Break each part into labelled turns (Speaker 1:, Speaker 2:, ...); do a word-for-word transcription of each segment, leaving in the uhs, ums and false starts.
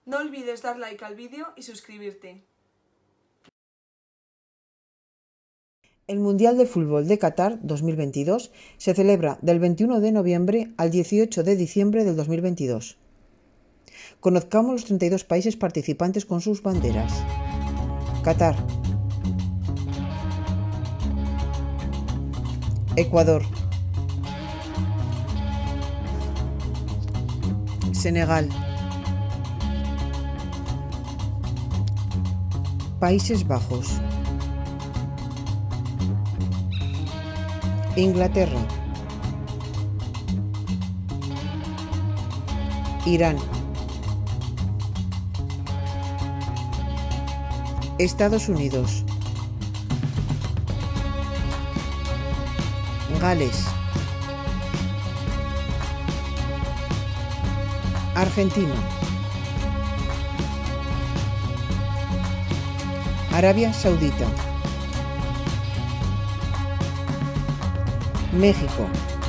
Speaker 1: No olvides dar like al vídeo y suscribirte.
Speaker 2: El Mundial de Fútbol de Qatar dos mil veintidós se celebra del veintiuno de noviembre al dieciocho de diciembre del dos mil veintidós. Conozcamos los treinta y dos países participantes con sus banderas. Qatar, Ecuador, Senegal, Países Bajos, Inglaterra, Irán, Estados Unidos, Gales, Argentina, Arabia Saudita, México,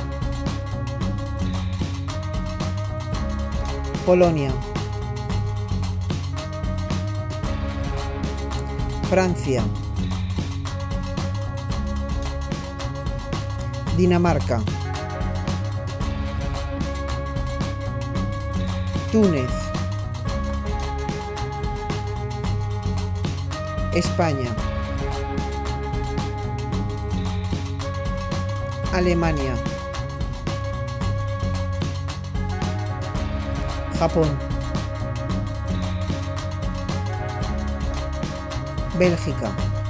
Speaker 2: Polonia, Francia, Dinamarca, Túnez, España, Alemania, Japón, Bélgica,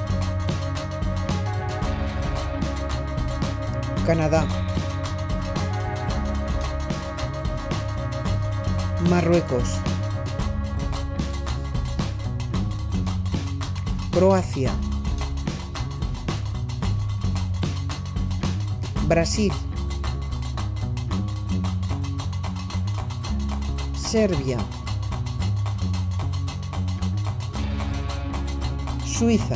Speaker 2: Canadá, Marruecos, Croacia, Brasil, Serbia, Suiza,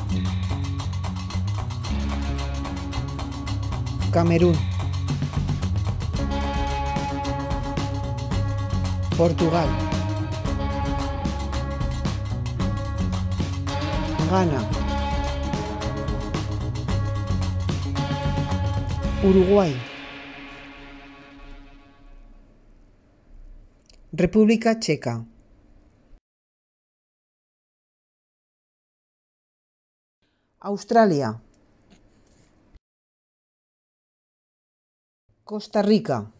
Speaker 2: Camerún, Portugal, Ghana, Uruguay, República Checa, Australia, Costa Rica,